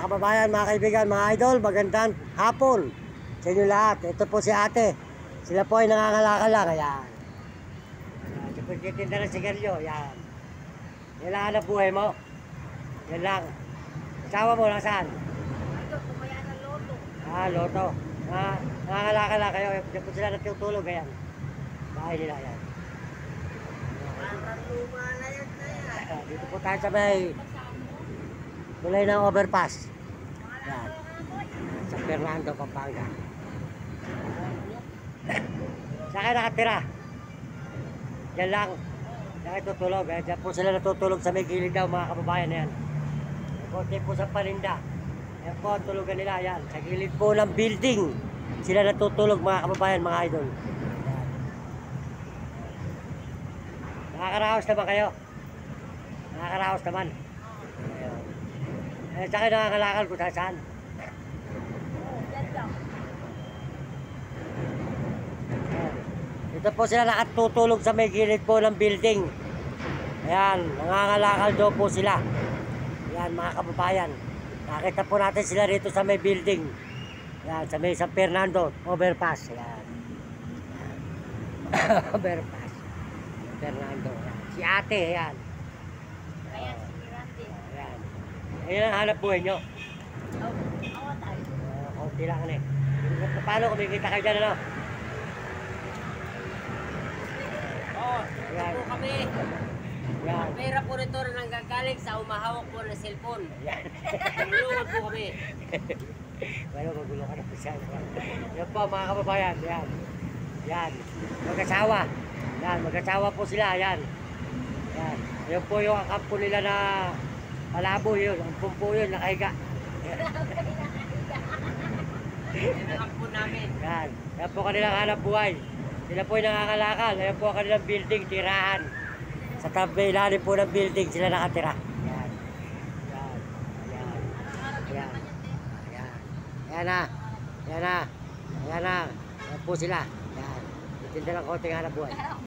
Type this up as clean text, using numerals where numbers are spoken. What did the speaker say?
kababayan, mga kaibigan, mga idol, magandang hapon sa inyo lahat. Ito po si ate. Sila po ay nangangalakal lang. Ayan. Ito po titinda ng sigarilyo. Ayan. Yan lang ang buhay mo. Yan lang. Asawa mo, nasaan? Ito, kumaya ng loto. Loto. Nangangalakal lang kayo. Diyan po sila natutulog. Ayan. Bahay nila. Ayan. Parang luma na yan na yan. Dito po tayo sa may tulay ng overpass. Yan. San Fernando, Pampanga. Saan kayo nakatira? Yan lang. Saan kayo tutulog. Diyan po sila natutulog sa may gilid daw, mga kababayan na yan. Konti po sa paninda. Yan po ang tulugan nila. Yan. Sa gilid po ng building. Sila natutulog, mga kababayan, mga idol. Yan. Nakakaraos naman kayo. Nakakaraos naman. Ayun. Saan kayo nangangalakal kung saan? Yan lang. Dito po sila nakatutulog sa may gilid po ng building. Ayan, nangangalakal daw po sila. Ayan, mga kababayan. Nakita po natin sila dito sa may building. Ayan, sa may San Fernando, overpass. Ayan. Overpass. San Fernando. Ayan. Si ate, ayan. Ayan, si Mirante. Ayan. Ayan ang hanap buhay nyo. Awa tayo. Kunti lang ano eh. Paano kumikita kayo dyan, ano? Oo, Ayan. po kami. Ayan. Ang pera po rito na nanggagaling sa umahawak po ng cellphone. Ayan. Tulungan po kami. Bueno, magulo ka na po siya. Yan po, mga kababayan. Yan. Yan. Mag-asawa. Yan, mag-asawa po sila. Yan. Yan. Yan po yung kampo nila na malabo yun. Ang pumpo yun, nakahiga. Yan ang po namin. Yan. Yan po kanilang hanap buhay. Sila po yung nangangalakal. Yan po kanilang building, tirahan. Sa tabi ilalim po ng building sila nakatira. Yan. Yan. Yan. Yan. Yan. Yan na. Yan na. Yan na. Yan po sila. Yan. Itinda lang konting hanap buhay.